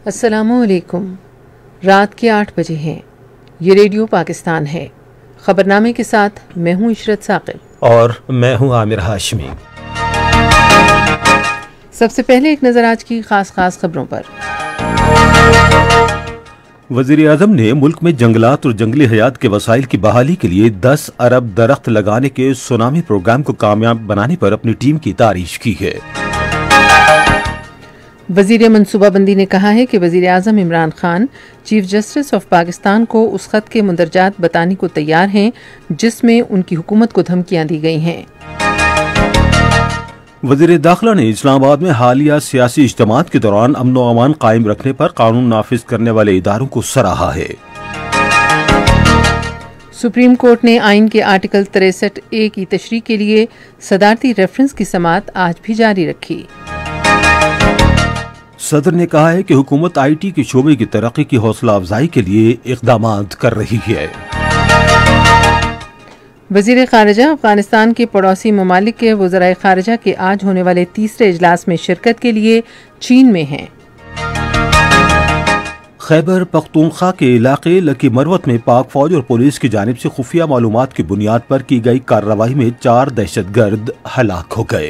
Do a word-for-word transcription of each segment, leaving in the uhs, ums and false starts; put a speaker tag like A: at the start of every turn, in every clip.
A: अस्सलामुअलैकुम। रात के आठ बजे हैं। ये रेडियो पाकिस्तान है। खबरनामे के साथ मैं हूँ इशरत साकिब
B: और मैं हूँ आमिर हाशमी।
A: सबसे पहले एक नज़र आज की खास खास खबरों पर।
B: वज़ीर आज़म ने मुल्क में जंगलात और जंगली हयात के वसाइल की बहाली के लिए दस अरब दरख्त लगाने के सुनामी प्रोग्राम को कामयाब बनाने पर अपनी टीम की तारीफ की है।
A: वजीर मनसूबाबंदी ने कहा है कि वजीर आज़म Imran Khan chief justice of Pakistan को उस खत के मुंदरजात बताने को तैयार हैं जिसमें उनकी हुकूमत को धमकियां दी गई हैं।
B: वज़ीर दाखिला ने इस्लामाबाद में हालिया सियासी इज्तिमात के दौरान अमन व अमान कायम रखने पर कानून नाफिज करने वाले इदारों को सराहा है।
A: सुप्रीम कोर्ट ने आइन के आर्टिकल तिरसठ ए की तशरीह के लिए सदारती रेफरेंस की समाअत आज भी जारी रखी।
B: सदर ने कहा है कि हुकूमत आई टी के शोबे की तरक्की की हौसला अफजाई के लिए इक़दाम कर रही है।
A: वज़ीर ख़ारिजा अफगानिस्तान के पड़ोसी ममालिक के वज़राए ख़ारिजा के आज होने वाले तीसरे इजलास में शिरकत के लिए चीन में हैं।
B: खैबर पख्तूनख्वा के इलाके लकी मरवत में पाक फौज और पुलिस की जानिब से खुफिया मालूमात की बुनियाद पर की गई कार्रवाई में चार दहशतगर्द हलाक हो गए।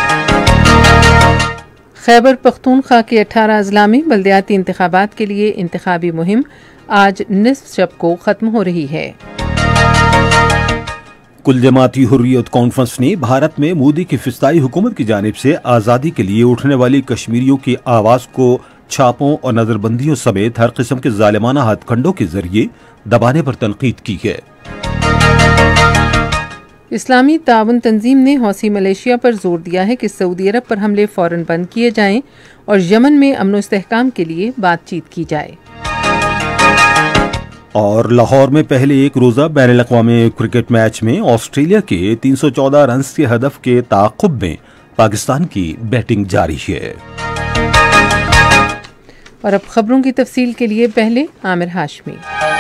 A: खैबर पख्तूनख्वा के अठारह अजला में बल्दियाती इंतखाबात के लिए इंतखाबी मुहिम आज निस्फ शब को खत्म हो रही है।
B: कुल जमाती हुर्रियत कॉन्फ्रेंस ने भारत में मोदी की फिस्ताई हुकूमत की जानिब से आज़ादी के लिए उठने वाली कश्मीरियों की आवाज़ को छापों और नजरबंदियों समेत हर किस्म के जालिमाना हथकंडों के जरिए दबाने पर तनकीद की है।
A: इस्लामी ताउन तंजीम ने हौसी मलेशिया पर जोर दिया है कि सऊदी अरब पर हमले फौरन बंद किए जाएं और यमन में अमन इस्तेहकाम के लिए बातचीत की जाए।
B: और लाहौर में पहले एक रोजा बैनुल अक़वामी क्रिकेट मैच में ऑस्ट्रेलिया के तीन सौ चौदह रन के हदफ के ताक़ुब में पाकिस्तान की बैटिंग जारी है।
A: और अब खबरों की तफसील के लिए पहले आमिर हाशमी।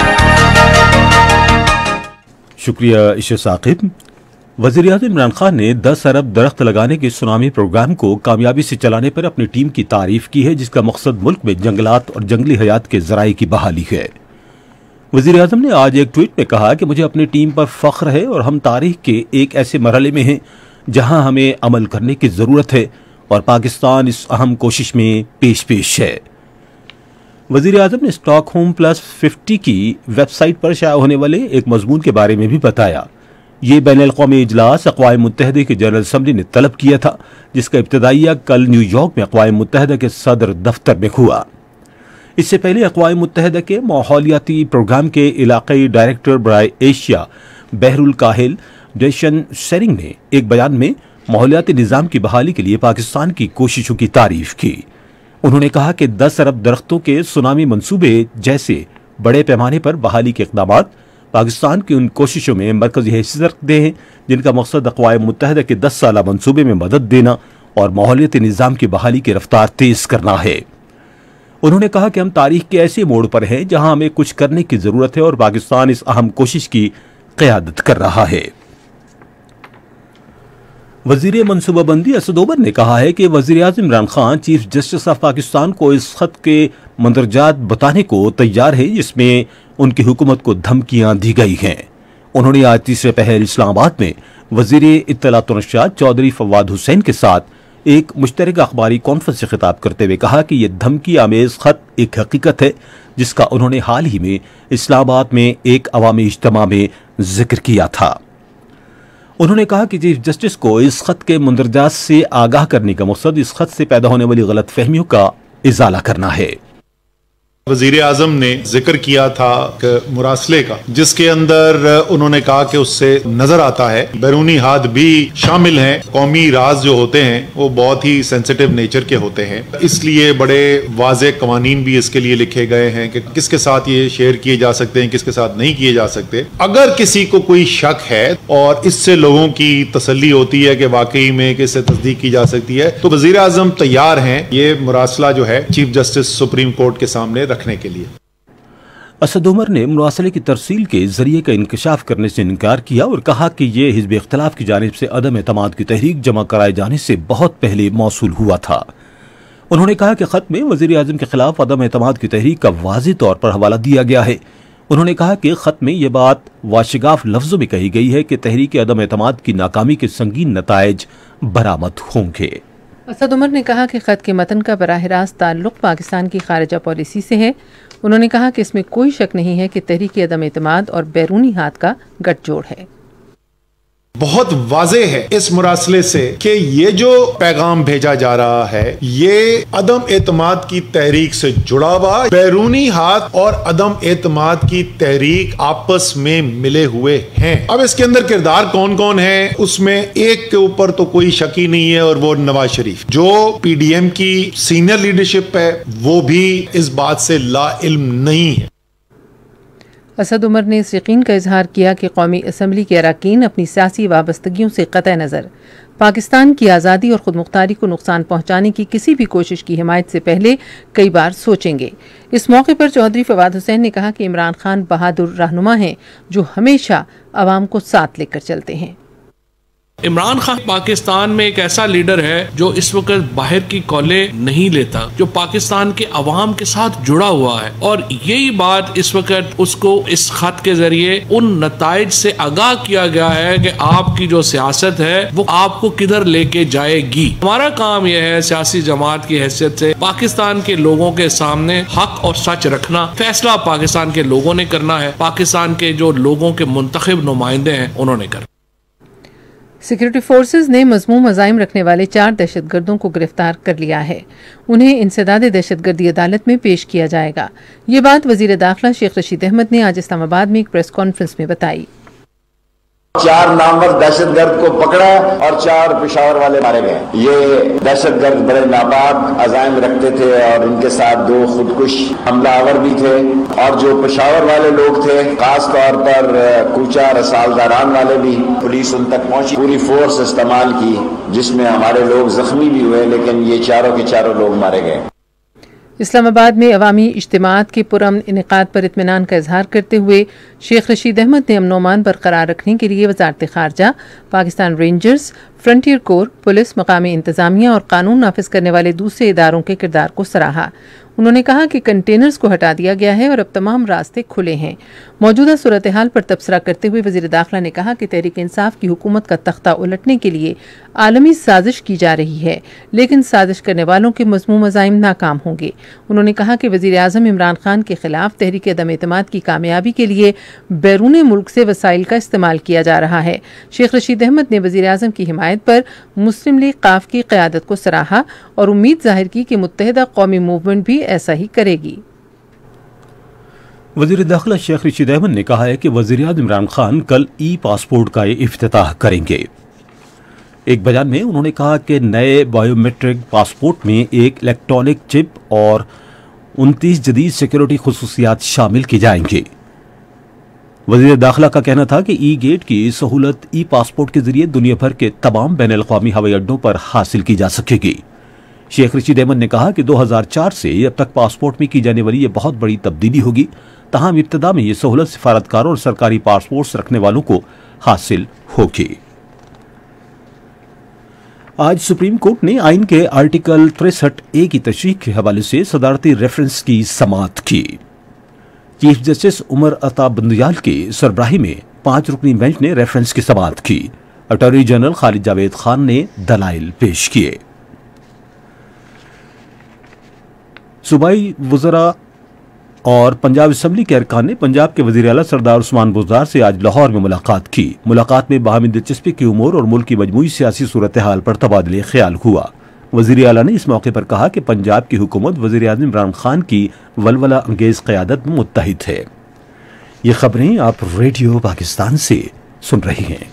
B: शुक्रिया इशा साकिब। वज़ीर आज़म इमरान खान ने दस अरब दरख्त लगाने के सुनामी प्रोग्राम को कामयाबी से चलाने पर अपनी टीम की तारीफ की है, जिसका मकसद मुल्क में जंगलात और जंगली हयात के ज़राए की बहाली है। वज़ीर आज़म ने आज एक ट्वीट में कहा कि मुझे अपनी टीम पर फख्र है और हम तारीख के एक ऐसे मरहले में हैं जहां हमें अमल करने की ज़रूरत है और पाकिस्तान इस अहम कोशिश में पेश पेश है। वज़ीर आज़म ने स्टॉकहोम प्लस फिफ्टी की वेबसाइट पर शाया होने वाले एक मजमून के बारे में भी बताया। ये बैनुल अक़वामी इजलास अक़वाम मुत्तहिदा की जनरल असम्बली ने तलब किया था, जिसका इब्तिदाइया कल न्यूयॉर्क में अक़वाम मुत्तहिदा के सदर दफ्तर में हुआ। इससे पहले अक़वाम मुत्तहिदा के माहौलियाती प्रोग्राम के इलाक़ाई डायरेक्टर बराए एशिया बहरुल काहिल डेशन शेरिंग ने एक बयान में माहौलियाती निज़ाम की बहाली के लिए पाकिस्तान की कोशिशों की तारीफ की। उन्होंने कहा कि दस अरब दरख्तों के सुनामी मंसूबे जैसे बड़े पैमाने पर बहाली के इक़दामात पाकिस्तान की उन कोशिशों में मरकजी हैसियत रखते हैं जिनका मकसद अक़वाम मुत्तहिदा के दस साला मंसूबे में मदद देना और माहौलियाती निज़ाम की बहाली की रफ्तार तेज करना है। उन्होंने कहा कि हम तारीख के ऐसे मोड़ पर हैं जहां हमें कुछ करने की जरूरत है और पाकिस्तान इस अहम कोशिश की क़यादत कर रहा है। वज़ीर मनसूबाबंदी असद ओमर ने कहा है कि वज़ीर आज़म Imran Khan chief justice of Pakistan को इस खत के मंदरजात बताने को तैयार है जिसमें उनकी हुकूमत को धमकियां दी गई हैं। उन्होंने आज तीसरे पहर इस्लामाबाद में वज़ीर इत्तलात व नशरियात चौधरी फवाद हुसैन के साथ एक मुश्तरका अखबारी कॉन्फ्रेंस से खिताब करते हुए कहा कि यह धमकी आमेज खत एक हकीकत है जिसका उन्होंने हाल ही में इस्लामाबाद में एक अवामी इज्तिमा में जिक्र किया था। उन्होंने कहा कि चीफ जस्टिस को इस खत के मुंदरजात से आगाह करने का मकसद इस खत से पैदा होने वाली गलत फहमियों का इजाला करना है।
C: वजीर आजम ने जिक्र किया था मुरासले का, जिसके अंदर उन्होंने कहा कि उससे नजर आता है बैरूनी हाथ भी शामिल हैं। कौमी राज जो होते हैं वो बहुत ही सेंसिटिव नेचर के होते हैं, इसलिए बड़े वाज़े कवानीन भी इसके लिए लिखे गए हैं कि किसके साथ ये शेयर किए जा सकते हैं, किसके साथ नहीं किए जा सकते। अगर किसी को कोई शक है और इससे लोगों की तसल्ली होती है कि वाकई में कि इससे तस्दीक की जा सकती है, तो वजीर आजम तैयार हैं ये मुरासला जो है चीफ जस्टिस सुप्रीम कोर्ट के सामने रखने के लिए।
B: असद उमर ने मुरासले की तरसील के जरिए का इंकशाफ करने से इनकार किया और कहा कि यह हिज़्ब इख्तिलाफ की जानिब से अदम एतमाद की तहरीक जमा कराए जाने से बहुत पहले मौसूल हुआ था। उन्होंने कहा कि खत में वजीर आजम के खिलाफ अदम एतमाद की तहरीक का वाज़ेह तौर पर हवाला दिया गया है। उन्होंने कहा कि खत में यह बात वाशिगाफ लफ्जों में कही गई है कि तहरीक अदम एतमाद की नाकामी के संगीन नताइज बरामद होंगे।
A: असद उमर ने कहा कि खत के मतन का बराह रास्त ताल्लुक पाकिस्तान की खारिजा पॉलिसी से है। उन्होंने कहा कि इसमें कोई शक नहीं है कि तहरीक अदम एतमाद और बैरूनी हाथ का गठजोड़ है।
C: बहुत वाज़ेह है इस मुरासले से कि ये जो पैगाम भेजा जा रहा है ये अदम एतमाद की तहरीक से जुड़ा हुआ, बैरूनी हाथ और अदम एतमाद की तहरीक आपस में मिले हुए हैं। अब इसके अंदर किरदार कौन कौन है, उसमें एक के ऊपर तो कोई शक ही नहीं है और वो नवाज शरीफ, जो पीडीएम की सीनियर लीडरशिप है, वो भी इस बात से ला इल्म नहीं है।
A: असद उमर ने इस यकीन का इजहार किया कि कौमी असम्बली के अरकान अपनी सियासी वाबस्तगियों से क़तई नज़र पाकिस्तान की आज़ादी और खुद मुख्तारी को नुकसान पहुंचाने की किसी भी कोशिश की हिमायत से पहले कई बार सोचेंगे। इस मौके पर चौधरी फवाद हुसैन ने कहा कि इमरान खान बहादुर रहनुमा हैं जो हमेशा आवाम को साथ लेकर चलते हैं।
D: इमरान खान पाकिस्तान में एक ऐसा लीडर है जो इस वक्त बाहर की कॉले नहीं लेता, जो पाकिस्तान के अवाम के साथ जुड़ा हुआ है, और यही बात इस वक्त उसको इस खत के जरिए उन नताइज से आगाह किया गया है कि आपकी जो सियासत है वो आपको किधर लेके जाएगी। हमारा काम यह है सियासी जमात की हैसियत से पाकिस्तान के लोगों के सामने हक और सच रखना। फैसला पाकिस्तान के लोगों ने करना है, पाकिस्तान के जो लोगों के मुंतखब नुमाइंदे हैं उन्होंने करना।
A: सिक्योरिटी फोर्सेज ने मजमूम अज़ाइम रखने वाले चार दहशतगर्दों को गिरफ्तार कर लिया है। उन्हें इंसदाद दहशतगर्दी अदालत में पेश किया जाएगा। ये बात वजीर दाखिला शेख रशीद अहमद ने आज इस्लामाबाद में एक प्रेस कॉन्फ्रेंस में बताई।
E: चार नामवर दहशतगर्द को पकड़ा और चार पेशावर वाले मारे गए। ये दहशतगर्द बड़े नापाक अज़ाइम रखते थे और इनके साथ दो खुदकुश हमलावर भी थे, और जो पेशावर वाले लोग थे खास तौर पर कूचा रसालदारान वाले भी, पुलिस उन तक पहुंची, पूरी फोर्स इस्तेमाल की जिसमें हमारे लोग जख्मी भी हुए, लेकिन ये चारों के चारों लोग मारे गए।
A: इस्लामाबाद में अवामी इज्तिमात के पुरअमन इनेकाद पर इत्मीनान का इजहार करते हुए शेख रशीद अहमद ने अमन-ओ-अमान बरकरार रखने के लिए वजारत खारजा, Pakistan rangers, frontier corps, police, मकामी इंतजामिया और कानून नाफिज करने वाले दूसरे इदारों के किरदार को सराहा। उन्होंने कहा कि कंटेनर्स को हटा दिया गया है और अब तमाम रास्ते खुले हैं। मौजूदा सूरत हाल पर तबसरा करते हुए वजीर दाखिला ने कहा कि तहरीक इंसाफ की हुकूमत का तख्ता उलटने के लिए आलमी साजिश की जा रही है, लेकिन साजिश करने वालों के मज़मूम अज़ाइम नाकाम होंगे। उन्होंने कहा कि वजीर आज़म इमरान खान के खिलाफ तहरीक अदम एतमाद की कामयाबी के लिए बैरून मुल्क से वसाइल का इस्तेमाल किया जा रहा है। शेख रशीद अहमद ने वजीर आज़म की हिमायत पर मुस्लिम लीग काफ की क़यादत को सराहा और उम्मीद जाहिर की कि मुत्तहिदा कौमी मूवमेंट भी ऐसा ही करेगी।
B: वज़ीर दाखिला शेख रशीद अहमद ने कहा है कि वज़ीर आज़म इमरान खान कल ई पासपोर्ट का इफ्तिताह करेंगे। एक बयान में उन्होंने कहा कि नए बायोमेट्रिक पासपोर्ट में एक इलेक्ट्रॉनिक चिप और उनतीस जदीद सिक्योरिटी खुसूसियात शामिल की जाएंगे। वज़ीर दाखिला का कहना था कि ई गेट की सहूलत ई पासपोर्ट के जरिए दुनिया भर के तमाम बैन अल-अक़वामी हवाई अड्डों पर हासिल की जा सकेगी। शेख रशीद अहमद ने कहा कि दो हज़ार चार से अब तक पासपोर्ट में की जाने वाली ये बहुत बड़ी तब्दीली होगी। तमाम इब्तदा में ये सहूलत सिफारतकारों और सरकारी पासपोर्ट रखने वालों को हासिल होगी। आज सुप्रीम कोर्ट ने आइन के आर्टिकल तिरसठ ए की तशरीह के हवाले से सदारती रेफरेंस की समाअत की। चीफ जस्टिस उमर अता बंदयाल की सरबराही में पांच रुकनी बेंच ने रेफरेंस की समाअत की। अटॉर्नी जनरल खालिद जावेद खान ने दलाइल पेश किए। सूबाई वज़रा और पंजाब असम्बली के अरकान ने पंजाब के वज़ीर आला सरदार उस्मान बुज़दार से आज लाहौर में मुलाकात की। मुलाकात में बाहमी दिलचस्पी की उमूर और मुल्क की मजमूई सियासी सूरत हाल पर तबादले ख्याल हुआ। वज़ीर आला ने इस मौके पर कहा कि पंजाब की हुकूमत वज़ीर आज़म इमरान खान की वलवला अंगेज क़यादत में मुत्तहिद है। ये खबरें आप रेडियो पाकिस्तान से सुन रही हैं।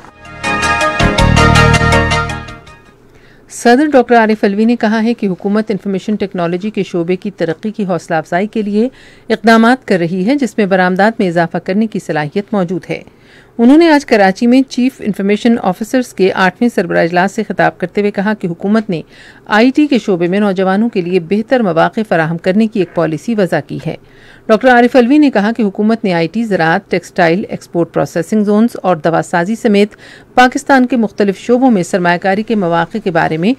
A: सदर डॉक्टर आरिफ अलवी ने कहा है कि हुकूमत इंफॉर्मेशन टेक्नोलॉजी के शोबे की तरक्की की हौसला अफजाई के लिए इक़दामात कर रही है, जिसमें बरामदात में इजाफा करने की सलाहियत मौजूद है। उन्होंने आज कराची में चीफ इंफॉर्मेशन ऑफिसर्स के आठवें सरबराह इजलास से खिताब करते हुए कहा कि हुकूमत ने आई टी के शोबे में नौजवानों के लिए बेहतर मौक़े फराहम करने की एक पॉलिसी वज़ा की है। डॉक्टर आरिफ अलवी ने कहा कि हुकूमत ने आई टी, ज़राअत, टेक्सटाइल, एक्सपोर्ट प्रोसेसिंग जोन्स और दवासाजी समेत पाकिस्तान के मुख्तलिफ शोबों में सरमायाकारी के मौक़े के बारे में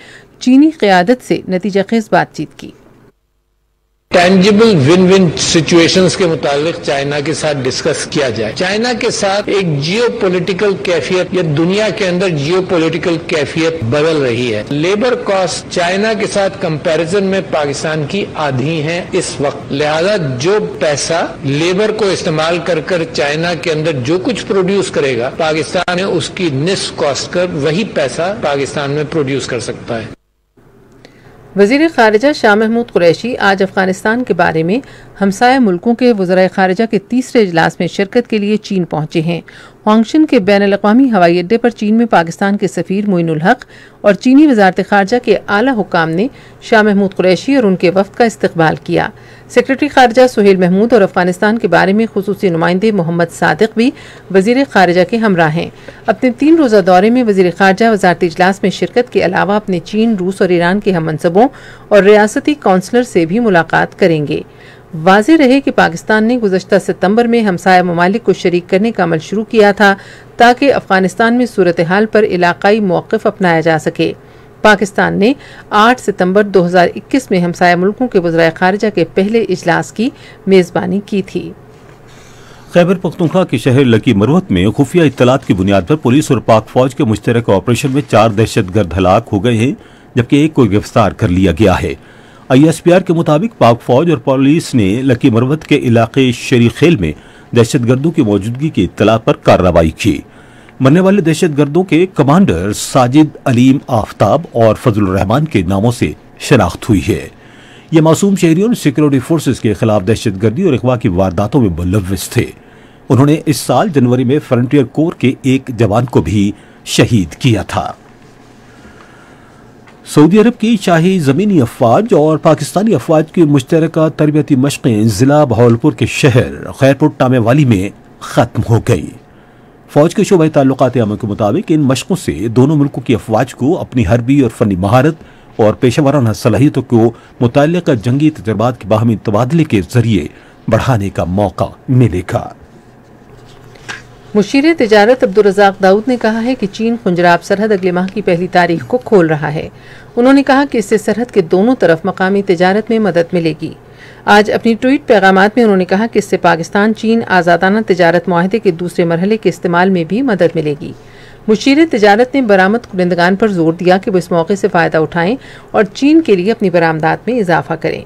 A: चीनी क़यादत से नतीजाखेज़ बातचीत की।
F: टेंजिबल विन विन सिचुएशंस के मुताबिक चाइना के साथ डिस्कस किया जाए। चाइना के साथ एक जियो पॉलिटिकल कैफियत या दुनिया के अंदर जियो पॉलिटिकल कैफियत बदल रही है। लेबर कॉस्ट चाइना के साथ कंपैरिजन में पाकिस्तान की आधी है इस वक्त, लिहाजा जो पैसा लेबर को इस्तेमाल कर कर चाइना के अंदर जो कुछ प्रोड्यूस करेगा, पाकिस्तान में उसकी निस्फ कॉस्ट कर वही पैसा पाकिस्तान में प्रोड्यूस कर सकता है।
A: वज़ीर ख़ारिजा शाह महमूद कुरैशी आज अफ़गानिस्तान के बारे में हमसाया मुल्कों के वज़राए ख़ारिजा के तीसरे इजलास में शिरकत के लिए चीन पहुंचे हैं। होंगशिन के बैनुल अक़वामी हवाई अड्डे पर चीन में पाकिस्तान के सफ़ीर मोइनुल हक और चीनी वज़ारत ख़ारिजा के आला हुक्काम ने शाह महमूद कुरैशी और उनके वफ़द का इस्तक़बाल किया। सेक्रेटरी ख़ारिजा सुहेल महमूद और अफ़गानिस्तान के बारे में ख़ुसूसी नुमाइंदे मोहम्मद सादिक भी वज़ीर ख़ारिजा के हमरा हैं। अपने तीन रोज़ा दौरे में वज़ीर ख़ारिजा वज़ारती इजलास में शिरकत के अलावा अपने चीन, रूस और ईरान के हम मनसबों और रियासती काउंसलर से भी मुलाकात करेंगे। वाज़ेह रहे कि पाकिस्तान ने गुज़श्ता सितंबर में हमसाया ममालिक को शरीक करने का अमल शुरू किया था ताकि अफ़गानिस्तान में सूरत हाल पर इलाकाई मौक़िफ़ अपनाया जा सके। पाकिस्तान ने आठ सितंबर दो हज़ार इक्कीस में हमसाया मुल्कों के वज़राए ख़ारिजा के पहले इजलास की मेज़बानी की थी।
B: खैबर पख्तूनख्वा के शहर लकी मरवत में खुफिया इत्तलात की बुनियाद पर पुलिस और पाक फौज के मुश्तरक ऑपरेशन में चार दहशतगर्द हलाक हो गए हैं, जबकि एक को गिरफ्तार कर लिया गया है। आई एस पी आर के मुताबिक पाक फौज और पुलिस ने लकी मरवत के इलाके शरी खेल में दहशतगर्दों की मौजूदगी की इत्तला पर कार्रवाई की। मरने वाले दहशतगर्दों के कमांडर साजिद अलीम आफ्ताब और फजल रहमान के नामों से शनाख्त हुई है। ये मासूम शहरियों और सिक्योरिटी फोर्सेस के खिलाफ दहशतगर्दी और अगवा की वारदातों में मुलव्विस थे। उन्होंने इस साल जनवरी में फ्रंटियर कोर के एक जवान को भी शहीद किया था। सऊदी अरब की शाही ज़मीनी अफवाज और पाकिस्तानी अफवाज की मुश्तरका तरबियती मशक़ें ज़िला बहावलपुर के शहर खैरपुर टामेवाली में ख़त्म हो गई। फौज के शोबे ताल्लुकात आम के मुताबिक इन मशक़ों से दोनों मुल्कों की अफवाज को अपनी हरबी और फ़नी महारत और पेशा वाराना सलाहियतों को मुतल्लिक़ा जंगी तजर्बात के बाहमी तबादले के जरिए बढ़ाने का मौका मिलेगा।
A: मुशीर तिजारत अब्दुल रज़ाक दाऊद ने कहा है कि चीन खुंजराब सरहद अगले माह की पहली तारीख को खोल रहा है। उन्होंने कहा कि इससे सरहद के दोनों तरफ मकामी तिजारत में मदद मिलेगी। आज अपनी ट्वीट पैगामात में उन्होंने कहा कि इससे पाकिस्तान चीन आज़ादाना तिजारत मुआहदे के दूसरे मरहले के इस्तेमाल में भी मदद मिलेगी। मुशीर तिजारत ने बरामद कुरिंदगान पर जोर दिया कि वो इस मौके से फ़ायदा उठाएं और चीन के लिए अपनी बरामदात में इजाफा करें।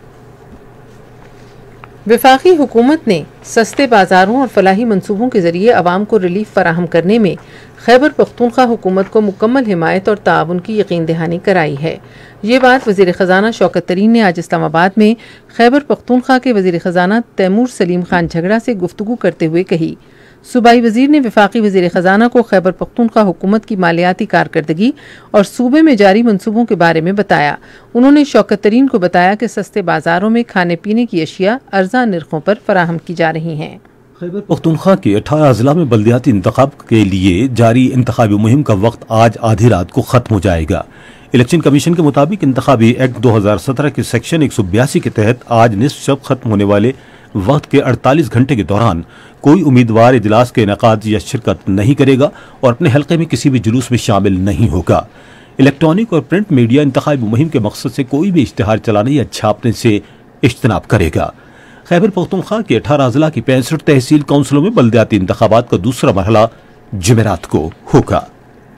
A: वफाकी हुकूमत ने सस्ते बाजारों और फलाही मनसूबों के जरिए अवाम को रिलीफ फराहम करने में खैबर पख्तूनख्वा हुकूमत को मुकम्मल हिमायत और ताउन की यकीन दहानी कराई है। ये बात वज़ीर ख़जाना शौकत तरीन ने आज इस्लामाबाद में खैबर पख्तूनख्वा के वज़ीर ख़जाना तैमूर सलीम खान झगड़ा से गुफ्तगू करते हुए कही। सूबाई वज़ीर ने वफाकी वज़ीर ख़जाना को खैबर पख्तूनख्वा हुकूमत की मालियाती कारकर्दगी और सूबे में जारी मनसूबों के बारे में बताया। उन्होंने शौकत तरीन को बताया कि सस्ते बाजारों में खाने पीने की अशिया अर्जा निर्खों पर फराहम की जा रही हैं।
B: खैबर पख्तूनख्वा के अठारह अजला में बल्दियाती इंतखाब के लिए जारी इंतखाबी मुहिम का वक्त आज आधी रात को खत्म हो जाएगा। इलेक्शन कमीशन के मुताबिक इंतखाबी एक्ट दो हजार सत्रह के सेक्शन एक सौ बयासी के तहत आज निस्फ शब खत्म होने वाले वक्त के अड़तालीस घंटे के दौरान कोई उम्मीदवार इजलास के इनेकाद या शिरकत नहीं करेगा और अपने हल्के में किसी भी जुलूस में शामिल नहीं होगा। इलेक्ट्रॉनिक और प्रिंट मीडिया इंतखाबी मुहिम के मकसद से कोई भी इश्तिहार चलाने या छापने से इज्तनाब करेगा। खैबर पख्तूनख्वा के अठारह अजला की पैंसठ तहसील काउंसिलों में बल्दियाती इंतखाबात का दूसरा मरहला जुमेरात को होगा।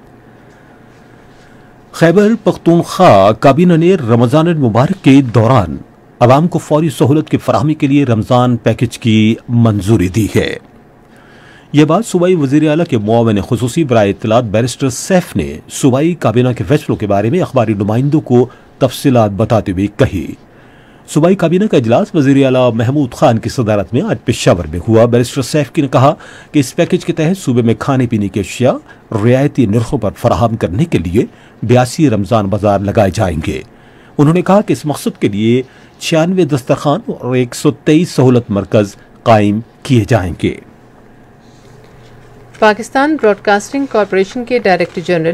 B: खैबर पख्तूनख्वा काबीना ने रमजान मुबारक के दौरान अवाम को फौरी सहूलत की फराहमी के लिए रमजान पैकेज की मंजूरी दी है। यह बात सूबाई वज़ीर आला के मुआविन खुसूसी बराए इत्तलात बैरिस्टर सैफ ने सूबाई काबीना के फैसलों के बारे में अखबारी नुमाइंदों को तफसीलात बताते हुए कही। सूबाई काबीना का इजलास वज़ीर आला महमूद खान की सदारत में आज पेशावर में हुआ। बैरिस्टर सैफ ने कहा कि इस पैकेज के तहत सूबे में खाने पीने की अशिया रियायती निर्खों पर फराहम करने के लिए बयासी रमजान बाजार लगाए जाएंगे। उन्होंने कहा कि इस मकसद के लिए छियानवे दस्तरखान और एक सौ तेईस सहूलत मरकज कायम किए जाएंगे।
A: पाकिस्तान ब्रॉडकास्टिंग कॉरपोरेशन के डायरेक्टर जनरल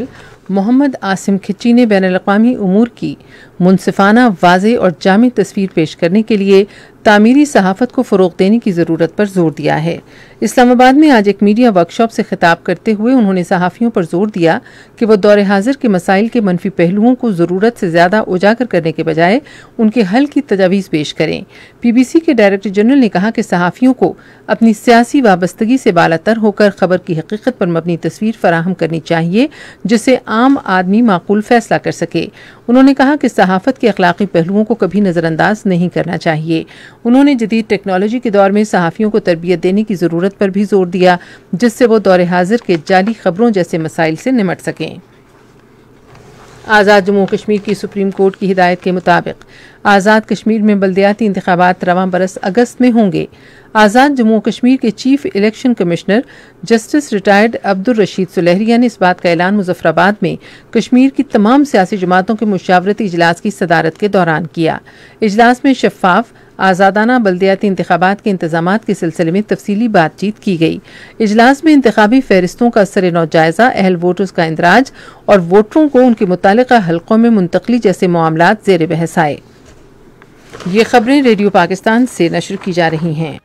A: मोहम्मद आसिम खिच्ची ने बैनुल-अक़वामी उमूर की मुनसिफाना, वाज़ेह और जामी तस्वीर पेश करने के लिए तामीरी सहाफ़त को फ़रोग़ देने की ज़रूरत पर जोर दिया है। इस्लामाबाद में आज एक मीडिया वर्कशॉप से खिताब करते हुए उन्होंने सहाफ़ियों पर जोर दिया कि वह दौर हाजिर के मसाइल के मनफी पहलुओं को ज़रूरत से ज़्यादा उजागर करने के बजाय उनके हल की तजावीज़ पेश करें। पी बी सी के डायरेक्टर जनरल ने कहा कि सहाफ़ियों को अपनी सियासी वाबस्तगी से बालातर होकर खबर की हकीकत पर मबनी तस्वीर फराहम करनी चाहिए, जिससे आम आदमी माकूल फैसला कर सके। उन्होंने कहा कि सहाफ़त के अखलाकी पहलुओं को कभी नज़रअंदाज नहीं करना चाहिए। उन्होंने जदीद टेक्नोलॉजी के दौर में सहाफ़ियों को तरबियत देने की ज़रूरत पर भी जोर दिया, जिससे वो दौर हाजिर के जाली खबरों जैसे मसाइल से निमट सकें। आज़ाद जम्मू कश्मीर की सुप्रीम कोर्ट की हिदायत के मुताबिक आज़ाद कश्मीर में बल्दियाती इंतखाबात रवां बरस अगस्त में होंगे। आज़ाद जम्मू कश्मीर के chief election commissioner justice retired Abdul Rashid Sulehria ने इस बात का ऐलान मुजफ्फराबाद में कश्मीर की तमाम सियासी जमातों के मुशावरती इजलास की सदारत के दौरान किया। इजलास में शफाफ, आज़ादाना बल्दियाती इंतखाबात के इंतजामात के सिलसिले में तफसीली बातचीत की गई। इजलास में इंतखाबी फहरिस्तों का सरे-नौ जायजा, अहल वोटर्स का इंदराज और वोटरों को उनके मुतालिका हलकों में मुंतकली जैसे मामलात ज़ेर बहस आए। ये खबरें रेडियो पाकिस्तान से नशर की जा रही हैं।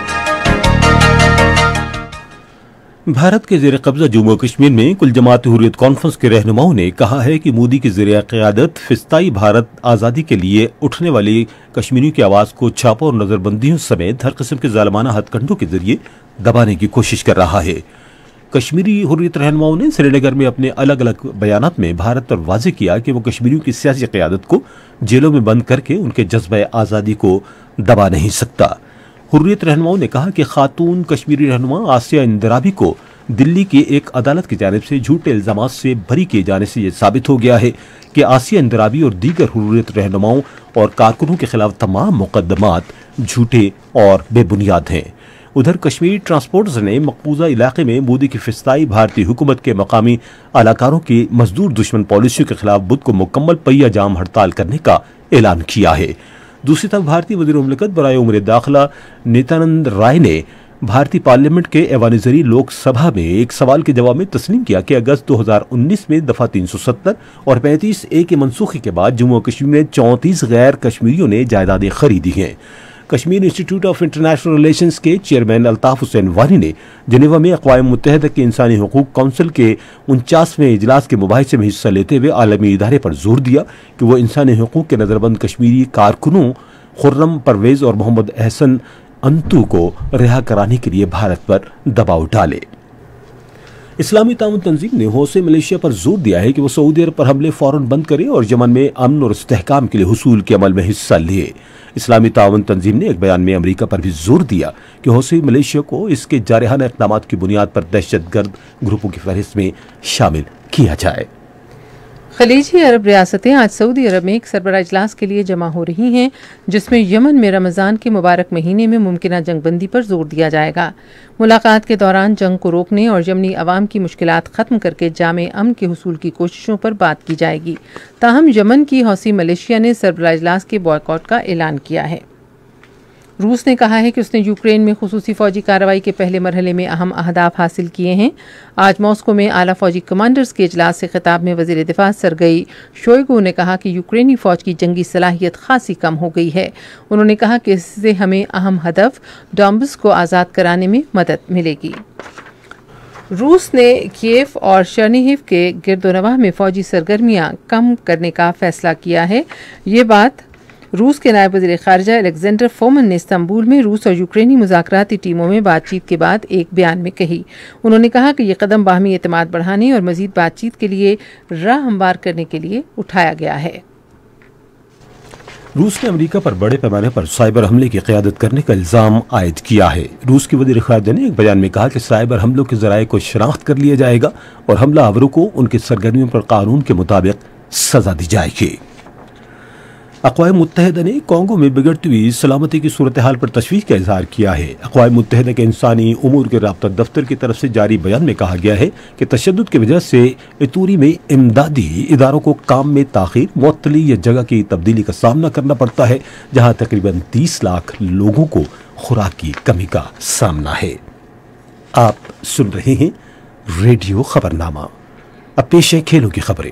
B: भारत के ज़ेर कब्जा जम्मू कश्मीर में कुल जमात हुर्रियत कॉन्फ्रेंस के रहनुमाओं ने कहा है कि मोदी की ज़रिया क़यादत फिस्ताई भारत आज़ादी के लिए उठने वाली कश्मीरियों की आवाज़ को छापों और नज़रबंदियों समेत हर किस्म के ज़ालिमाना हथकंडों के जरिए दबाने की कोशिश कर रहा है। कश्मीरी हुर्रियत रहनुमाओं ने श्रीनगर में अपने अलग अलग बयानात में भारत पर वाज़ेह किया कि वो कश्मीरियों की सियासी क़यादत को जेलों में बंद करके उनके जज्बे आज़ादी को दबा नहीं सकता। हुर्रियत रहनुमाओं ने कहा कि खातून कश्मीरी रहनुमा आसिया इंदराबी को दिल्ली की एक अदालत की जानिब से झूठे इल्जामात से बरी किए जाने से यह साबित हो गया है कि आसिया इंदराबी और दीगर हुर्रियत रहनुमाओं और कारकुनों के खिलाफ तमाम मुकदमात झूठे और बेबुनियाद हैं। उधर कश्मीरी ट्रांसपोर्टर्स ने मकबूजा इलाके में मोदी की फिस्ताई भारतीय हुकूमत के मकामी अलाकारों की मजदूर दुश्मन पॉलिसियों के खिलाफ बुध को मुकम्मल पहिया जाम हड़ताल करने का ऐलान किया है। दूसरी तरफ भारतीय वज़ीर मुमलिकत बराए उमूर दाखिला नित्यानंद राय ने भारतीय पार्लियामेंट के ऐवान-ए-ज़री लोकसभा में एक सवाल के जवाब में तस्लीम किया कि अगस्त दो हज़ार उन्नीस में दफा तीन सौ सत्तर और पैंतीस ए के मनसूखी के बाद जम्मू और कश्मीर में चौंतीस गैर कश्मीरियों ने जायदादें खरीदी हैं। Kashmir institute of international relations के चेयरमैन अल्ताफ हुसैन वानी ने जिनेवा में अक़वाम मुत्तहिदा के इंसानी हुकूक काउंसिल के उनचासवें इजलास के मुबाहिसे में हिस्सा लेते हुए आलमी इदारे पर जोर दिया कि वह इंसानी हुकूक के नज़रबंद कश्मीरी कारकुनों खुर्रम परवेज़ और मोहम्मद अहसन अंतु को रिहा कराने के लिए भारत पर दबाव डाले। इस्लामी ताउन तंजीम ने हौसे मलेशिया पर जोर दिया है कि वो सऊदी अरब पर हमले फौरन बंद करे और यमन में अमन और इस्तेहकाम के लिए हुसूल के अमल में हिस्सा ले। इस्लामी ताउन तंजीम ने एक बयान में अमरीका पर भी जोर दिया कि हौसे मलेशिया को इसके जारहाना इक़दाम की बुनियाद पर दहशतगर्द ग्रुपों की फहरिस्त में शामिल किया जाए।
A: खलीजी अरब रियासतें आज सऊदी अरब में एक सरबराह इजलास के लिए जमा हो रही हैं, जिसमें यमन में रमज़ान के मुबारक महीने में मुमकिना जंगबंदी पर जोर दिया जाएगा। मुलाकात के दौरान जंग को रोकने और यमनी अवाम की मुश्किलात ख़त्म करके जामे अमन के हुसूल की कोशिशों पर बात की जाएगी। ताहम यमन की हौसी मलेशिया ने सरबराह इजलास के बॉयकॉट का ऐलान किया है। रूस ने कहा है कि उसने यूक्रेन में खुसूसी फौजी कार्रवाई के पहले मरहले में अहम अहदाफ हासिल किए हैं। आज मॉस्को में आला फौजी कमांडर्स के इजलास से खिताब में वज़ीर दिफा सरगई शोइगु ने कहा कि यूक्रेनी फौज की जंगी सलाहियत खासी कम हो गई है। उन्होंने कहा कि इससे हमें अहम हदफ डॉम्बस को आज़ाद कराने में मदद मिलेगी। रूस ने कीव और शर्निहिव के गिरदोनवाह में फौजी सरगर्मियां कम करने का फैसला किया है। ये बात रूस के नायब वज़ीर ख़ारिजा अलेक्जेंडर फोमन ने इस्तांबुल में रूस और यूक्रेनी मुज़ाकराती टीमों में बातचीत के बाद एक बयान में कही। उन्होंने कहा कि यह कदम बाहमी एतमाद बढ़ाने और मज़ीद बातचीत के लिए राह हमवार करने के लिए उठाया गया है।
B: रूस ने अमेरिका पर बड़े पैमाने पर साइबर हमले की क़यादत करने का इल्ज़ाम आयद किया है। रूस की वज़ीर ख़ारिजा ने एक बयान में कहा कि साइबर हमलों के ज़राए को शनाख्त कर लिया जाएगा और हमला आवरों को उनके सरगर्मियों पर कानून के मुताबिक सजा दी जाएगी। अक़वाम मुत्तहिदा ने कोंगो में बिगड़ती हुई सलामती की सूरत हाल पर तशवीश का इजहार किया है। अक़वाम मुत्तहिदा के इंसानी उमूर के राब्ता दफ्तर की तरफ से जारी बयान में कहा गया है कि तशद्दुद की वजह से इतूरी में इमदादी इदारों को काम में ताख़ीर, मुअत्तली या जगह की तब्दीली का सामना करना पड़ता है, जहाँ तकरीबन तीस लाख लोगों को खुराक की कमी का सामना है। आप सुन रहे हैं रेडियो खबरनामा। अब पेश है खेलों की खबरें।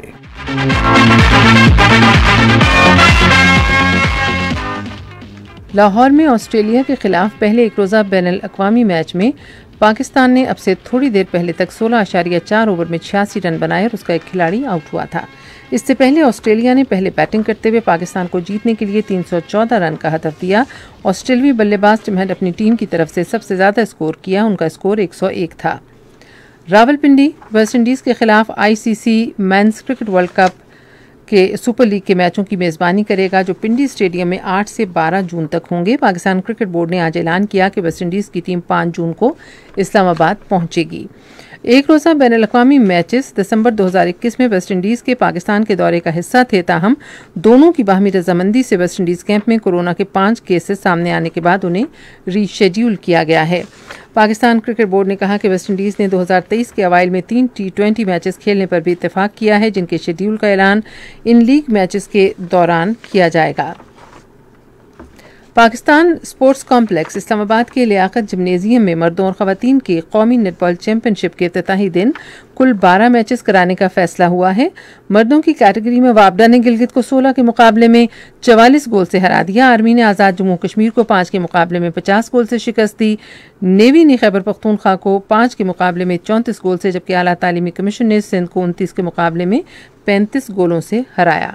A: लाहौर में ऑस्ट्रेलिया के खिलाफ पहले एक रोज़ा बैनुल अक़वामी मैच में पाकिस्तान ने अब से थोड़ी देर पहले तक सोलह आशारिया चार ओवर में छियासी रन बनाए और उसका एक खिलाड़ी आउट हुआ था। इससे पहले ऑस्ट्रेलिया ने पहले बैटिंग करते हुए पाकिस्तान को जीतने के लिए तीन सौ चौदह रन का हदफ दिया। ऑस्ट्रेलियाई बल्लेबाज टिम हेड अपनी टीम की तरफ से सबसे ज़्यादा स्कोर किया, उनका स्कोर एक सौ एक था। रावलपिंडी वेस्टइंडीज़ के खिलाफ ICC men's cricket world cup के सुपर लीग के मैचों की मेज़बानी करेगा, जो पिंडी स्टेडियम में आठ से बारह जून तक होंगे। पाकिस्तान क्रिकेट बोर्ड ने आज ऐलान किया कि वेस्टइंडीज़ की टीम पाँच जून को इस्लामाबाद पहुंचेगी। एक रोज़ा बैनुल अक़वामी मैचेस दिसंबर दो हज़ार इक्कीस में वेस्टइंडीज़ के पाकिस्तान के दौरे का हिस्सा थे, ताहम दोनों की बाहमी रजामंदी से वेस्टइंडीज़ कैंप में कोरोना के पाँच केसेस सामने आने के बाद उन्हें रीशेड्यूल किया गया है। पाकिस्तान क्रिकेट बोर्ड ने कहा कि वेस्टइंडीज़ ने दो हज़ार तेईस के अवाइल में तीन टी ट्वेंटी मैचेस खेलने पर भी इत्तेफाक किया है, जिनके शेड्यूल का ऐलान इन लीग मैचेस के दौरान किया जाएगा। पाकिस्तान स्पोर्ट्स कॉम्प्लेक्स इस्लामाबाद के लियाकत जिम्नेजियम में मर्दों और ख़वातीन की कौमी नेटबॉल चैंपियनशिप के इफ्तिताही दिन कुल बारह मैचेस कराने का फैसला हुआ है। मर्दों की कैटेगरी में वापडा ने गिलगित को सोलह के मुकाबले में चवालीस गोल से हरा दिया। आर्मी ने आज़ाद जम्मू कश्मीर को पाँच के मुकाबले में पचास गोल से शिकस्त दी। नेवी ने खैबर पख्तूनख्वा को पाँच के मुकाबले में चौंतीस गोल से, जबकि आला तालीमी कमीशन ने सिंध को उनतीस के मुकाबले में पैंतीस गोलों से हराया।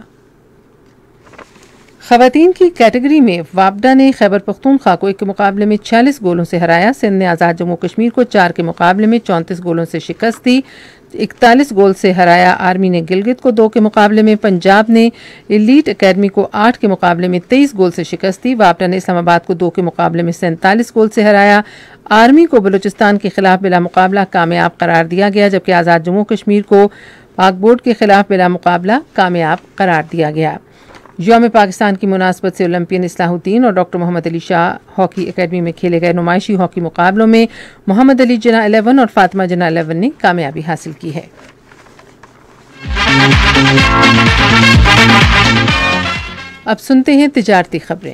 A: ख़वातीन की कैटेगरी में वापडा ने खैबर पख्तूनख्वा को एक के मुकाबले में छियालीस गोलों से हराया। सिंध ने आज़ाद जम्मू कश्मीर को चार के मुकाबले में चौंतीस गोलों से शिकस्त दी, इकतालीस गोल से हराया। आर्मी ने गिलगित को दो के मुकाबले में, पंजाब ने एलीट एकेडमी को आठ के मुकाबले में तेईस गोल से शिकस्त दी। वापडा ने इस्लामाबाद को दो के मुकाबले में सैंतालीस गोल से हराया। आर्मी को बलूचिस्तान के खिलाफ बिला मुकाबला कामयाब करार दिया गया, जबकि आज़ाद जम्मू कश्मीर को पाक बोर्ड के खिलाफ बिला मुकाबला कामयाब करार दिया गया। यौम पाकिस्तान की मुनासबत से ओलंपियन इस्लाहुद्दीन और doctor Mohammad Ali Shah hockey academy में खेले गए नुमाइशी हॉकी मुकाबलों में मोहम्मद अली जना इलेवन और फातिमा जना इलेवन ने कामयाबी हासिल की है। अब सुनते हैं तिजारती खबरें।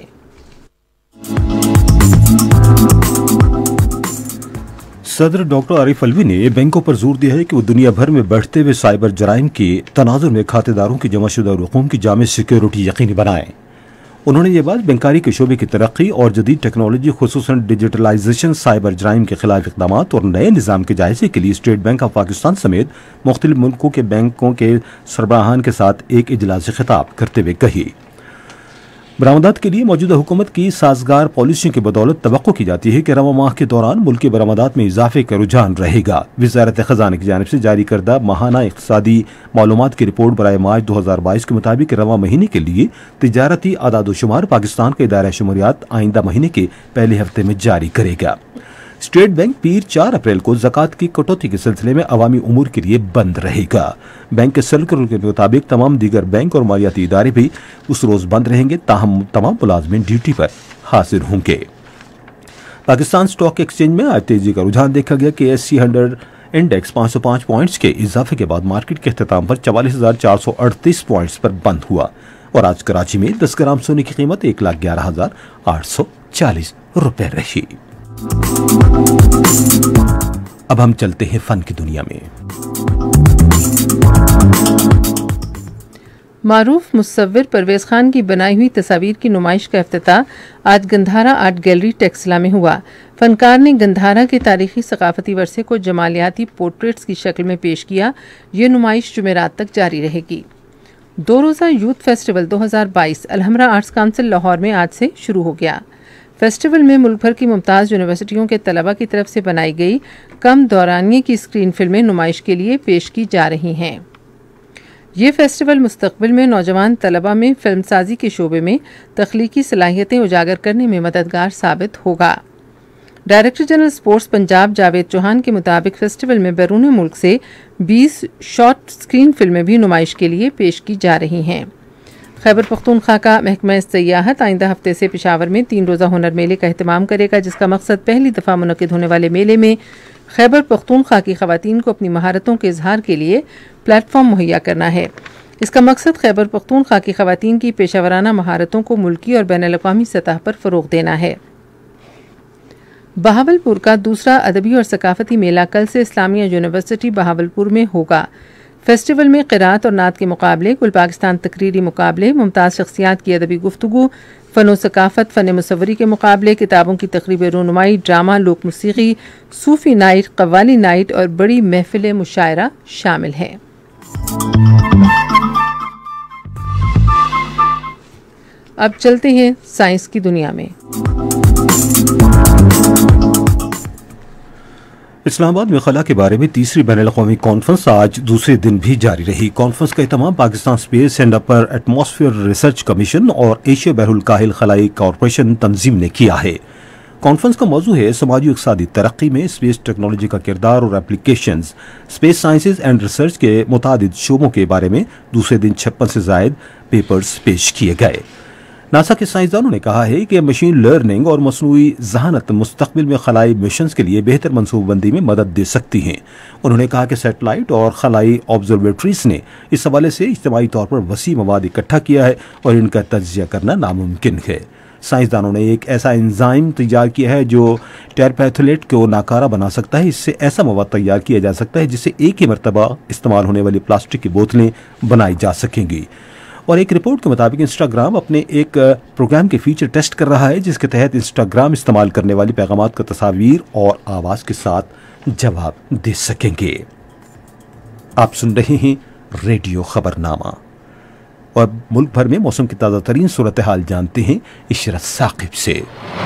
B: सदर डॉक्टर आरिफ अलवी ने बैंकों पर जोर दिया है कि वो दुनिया भर में बढ़ते हुए साइबर जराइम के तनाजुर में खातेदारों की जमाशुदा रकूम की जामे सिक्योरिटी यकीनी बनाएं। उन्होंने ये बात बैंकारी के शोबे की तरक्की और जदीद टेक्नोलॉजी खुसूसन डिजिटलाइजेशन, साइबर जराइम के खिलाफ इक़दाम और नए निज़ाम के जायजे के लिए स्टेट बैंक ऑफ पाकिस्तान समेत मुख्तलिफ मुल्कों के बैंकों के सरबराहान के साथ एक इजलास से खिताब करते हुए कही। बरामदात के लिए मौजूदा हुकूमत की साजगार पॉलिसियों की बदौलत तवक्को की जाती है कि रवा माह के दौरान मुल्क की बरामदात में इजाफे का रुझान रहेगा। वज़ारत ख़ज़ाना की जानिब से जारी करदा माहाना इक़्तिसादी मालूमात की रिपोर्ट बराए मार्च दो हज़ार बाईस के मुताबिक रवा महीने के लिए तिजारती आदादोशुमार पाकिस्तान का इदारा शुमारियात आइंदा महीने के पहले हफ्ते में जारी करेगा। स्टेट बैंक पीर चार अप्रैल को ज़कात की कटौती के सिलसिले में अवामी उमूर के लिए बंद रहेगा। बैंक के सर्कुलर के मुताबिक तमाम दीगर बैंक और मालियाती इदारे भी उस रोज बंद रहेंगे, ताहम तमाम मुलाजमीन ड्यूटी पर हाजिर होंगे। पाकिस्तान स्टॉक एक्सचेंज में आज तेजी का रुझान देखा गया कि एस सी हंड्रेड इंडेक्स पाँच सौ पाँच पॉइंट्स के इजाफे के बाद मार्केट के अख्ताम पर चवालीस हजार चार सौ अड़तीस पॉइंट्स पर बंद हुआ और आज कराची में दस ग्राम सोने की कीमत एक लाख ग्यारह हजार आठ सौ चालीस रुपए रही। अब हम चलते हैं फन की दुनिया में।
A: मारूफ मुसव्विर परवेज खान की बनाई हुई तस्वीर की नुमाइश का इफ्तिताह आज गंधारा आर्ट गैलरी टेक्सला में हुआ। फनकार ने गंधारा के तारीखी सकाफती वर्षे को जमालियाती पोर्ट्रेट्स की शक्ल में पेश किया। ये नुमाइश जुमेरात तक जारी रहेगी। दो रोज़ा यूथ फेस्टिवल दो हज़ार बाईस अलहमरा आर्ट्स काउंसिल लाहौर में आज से शुरू हो गया। फेस्टिवल में मुल्क भर की मुमताज़ यूनिवर्सिटियों के तलबा की तरफ से बनाई गई कम दौरानिये की स्क्रीन फिल्में नुमाइश के लिए पेश की जा रही हैं। ये फेस्टिवल मुस्तकबिल में नौजवान तलबा में फिल्मसाजी के शोबे में तख्लीकी सलाहियतें उजागर करने में मददगार साबित होगा। Director general sports Punjab Javed Chauhan के मुताबिक फेस्टिवल में बैरून मुल्क से बीस शॉर्ट स्क्रीन फिल्में भी नुमाइश के लिए पेश की जा रही हैं। खैबर पख्तूनख्वा का महकमा सयाहत आइंदा हफ्ते से पेशावर में तीन रोज़ा हुनर मेले का एहतमाम करेगा, जिसका मकसद पहली दफ़ा मुनक़िद होने वाले मेले में खैबर पख्तूनख्वा की ख़वातीन को अपनी महारतों के इजहार के लिए प्लेटफॉर्म मुहैया करना है। इसका मकसद खैबर पख्तूनख्वा की ख़वातीन की पेशावराना महारतों को मुल्की और बैनुल अक़वामी सतह पर फ़रोग़ देना है। बहावलपुर का दूसरा अदबी और सकाफती मेला कल से इस्लामिया यूनिवर्सिटी बहावलपुर में होगा। फेस्टिवल में क़िरात और नात के मुकाबले, कुल पाकिस्तान तकरीरी मुकाबले, मुमताज़ शख्सियात की अदबी गुफ्तगू, फ़न सकाफ़त, फ़न मुसव्वरी के मुकाबले, किताबों की तकरीब रोनुमाई, ड्रामा, लोक मूसीक़ी, सूफ़ी नाइट, कव्वाली नाइट और बड़ी महफिल मुशायरा शामिल हैं। अब चलते हैं साइंस की दुनिया में।
B: इस्लामाबाद में खला के बारे में तीसरी बैनुल-अक़वामी कॉन्फ्रेंस आज दूसरे दिन भी जारी रही। कॉन्फ्रेंस का एहतमाम Pakistan space and upper atmosphere research commission और एशिया बहरुल काहिल खलाई कॉरपोरेशन तंजीम ने किया है। कॉन्फ्रेंस का मौजू है समाजी इक़्तिसादी तरक्की में स्पेस टेक्नोलॉजी का किरदार और applications. Space sciences and research के मुतादिद शोबों के बारे में दूसरे दिन छप्पन से जायद पेपर्स पेश किए गए। नासा के साइंसदानों ने कहा है कि मशीन लर्निंग और मसनूई ज़हानत मुस्तक़बिल में खलाई मिशंस के लिए बेहतर मनसूबाबंदी में मदद दे सकती हैं। उन्होंने कहा कि सैटेलाइट और खलाई ऑब्जर्वेटरीज ने इस हवाले से इज्तिमाई तौर पर वसी मवाद इकट्ठा किया है और इनका तज्जिया करना नामुमकिन है। साइंसदानों ने एक ऐसा एंजाइम तैयार किया है जो टेरपैथोलेट को नाकारा बना सकता है। इससे ऐसा मवाद तैयार किया जा सकता है जिससे एक ही मरतबा इस्तेमाल होने वाली प्लास्टिक की बोतलें बनाई जा सकेंगी। और एक रिपोर्ट के मुताबिक इंस्टाग्राम अपने एक प्रोग्राम के फीचर टेस्ट कर रहा है जिसके तहत इंस्टाग्राम इस्तेमाल करने वाली पैगामात का तस्वीर और आवाज़ के साथ जवाब दे सकेंगे। आप सुन रहे हैं रेडियो खबरनामा और मुल्क भर में मौसम की ताज़ा तरीन सूरत हाल जानते हैं इशरत साकिब से।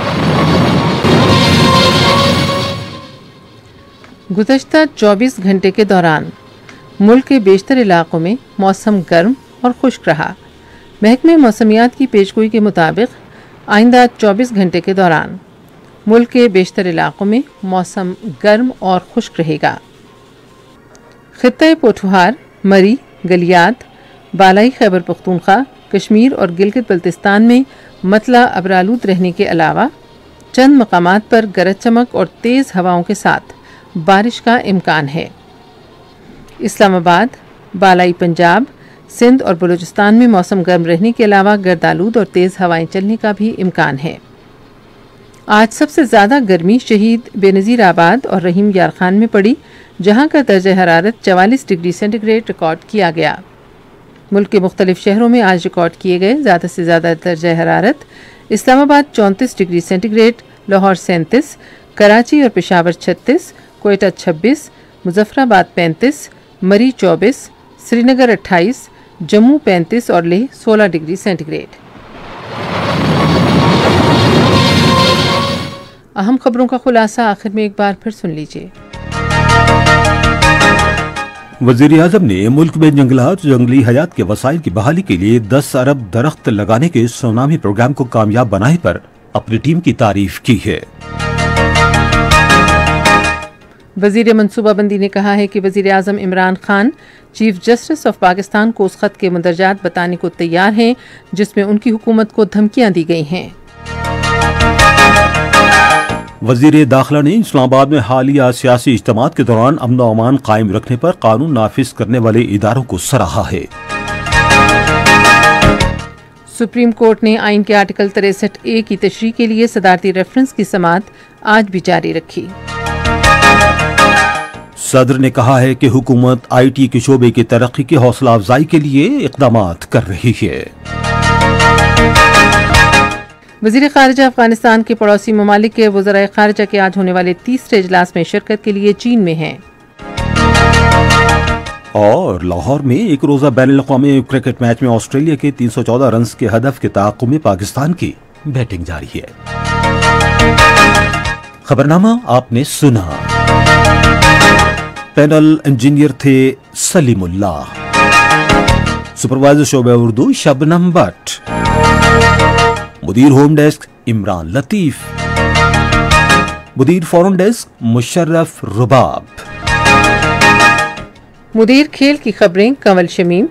A: गुज़श्ता चौबीस घंटे के दौरान मुल्क के बेशतर इलाकों में मौसम गर्म और खुश्क रहा। महकमे मौसमियात की पेशगोई के मुताबिक आइंदा चौबीस घंटे के दौरान मुल्क के बेशतर इलाकों में मौसम गर्म और खुश्क रहेगा। खित्ते पोठुहार, मरी, गलियात, बालाई खैबर पख्तूनख्वा, कश्मीर और गिलगित बल्तिस्तान में मतला अबरालूद रहने के अलावा चंद मकामात पर गरज चमक और तेज़ हवाओं के साथ बारिश का इम्कान है। इस्लामाबाद, बालाई पंजाब, सिंध और बलूचिस्तान में मौसम गर्म रहने के अलावा गर्दालूद और तेज़ हवाएं चलने का भी इम्कान है। आज सबसे ज़्यादा गर्मी शहीद बेनज़ीर आबाद और रहीम यार खान में पड़ी, जहां का दर्जा हरारत चवालीस डिग्री सेंटीग्रेड रिकॉर्ड किया गया। मुल्क के मुख्तलिफ शहरों में आज रिकॉर्ड किए गए ज़्यादा से ज़्यादा दर्जा हरारत इस्लामाबाद चौंतीस डिग्री सेंटीग्रेड, लाहौर सैंतीस, कराची और पेशावर छत्तीस, कोयटा छब्बीस, मुजफ्फराबाद पैंतीस, मरी चौबीस, श्रीनगर अट्ठाईस, जम्मू पैंतीस और लेह सोलह डिग्री सेंटीग्रेड। अहम खबरों का खुलासा आखिर में एक बार फिर सुन लीजिए।
B: वज़ीर आज़म ने मुल्क में जंगलात और जंगली हयात के वसाइल की बहाली के लिए दस अरब दरख्त लगाने के सुनामी प्रोग्राम को कामयाब बनाने पर अपनी टीम की तारीफ की है।
A: वज़ीर मनसूबाबंदी ने कहा है कि वज़ीर आज़म Imran Khan chief justice of Pakistan को उस खत के मुंदरजात बताने को तैयार हैं जिसमें उनकी हुकूमत को धमकियां दी गई हैं।
B: वज़ीर दाखिला ने इस्लामाबाद में हालिया सियासी इज्तिमात के दौरान अमन व अमान कायम रखने पर कानून नाफिज करने वाले इदारों को सराहा है।
A: सुप्रीम कोर्ट ने आइन के आर्टिकल तिरसठ ए की तशरीह के लिए सदारती रेफरेंस की समाअत आज भी जारी रखी।
B: सदर ने कहा है कि हुकूमत आई टी के शोबे की तरक्की की हौसला अफजाई के लिए इक़दामात कर रही है।
A: वज़ीर ख़ारिजा अफगानिस्तान के पड़ोसी ममालिक के वज़राए ख़ारिजा के आज होने वाले तीसरे इजलास में शिरकत के लिए चीन में हैं।
B: और लाहौर में एक रोजा बैनुल-अक़वामी क्रिकेट मैच में ऑस्ट्रेलिया के तीन सौ चौदह रन के हदफ के ताक़ुब में पाकिस्तान की बैटिंग जारी है। खबरनामा आपने सुना। पैनल इंजीनियर थे सलीमुल्लाह, सुपरवाइजर शोबे उर्दू शबनम भट्ट, मुदीर होम डेस्क इमरान लतीफ, मुदीर फॉरेन डेस्क मुशर्रफ रुबाब,
A: मुदीर खेल की खबरें कंवल शमीम,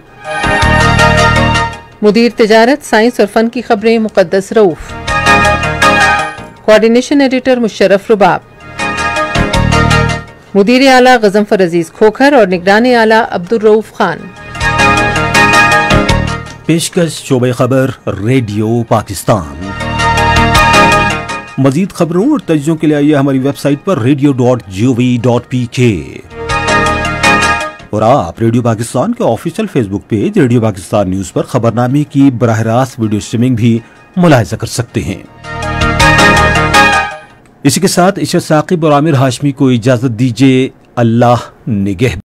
A: मुदीर तिजारत साइंस और फन की खबरें मुकद्दस रऊफ, कोऑर्डिनेशन एडिटर मुशर्रफ रुबाब, मुदीर आला गजनफर अजीज खोखर और निगरान आला अब्दुल रऊफ खान।
B: पेशकश शोबे खबर रेडियो पाकिस्तान। मजीद खबरों और तज्जियों के लिए आइए हमारी वेबसाइट पर radio dot G O V dot P K और आप रेडियो पाकिस्तान के official Facebook page radio Pakistan news पर खबरनामे की बराह रास्त वीडियो स्ट्रीमिंग भी मुलाहिजा कर सकते हैं। इसी के साथ इशरत साकिब और आमिर हाशमी को इजाजत दीजिए। अल्लाह निगह।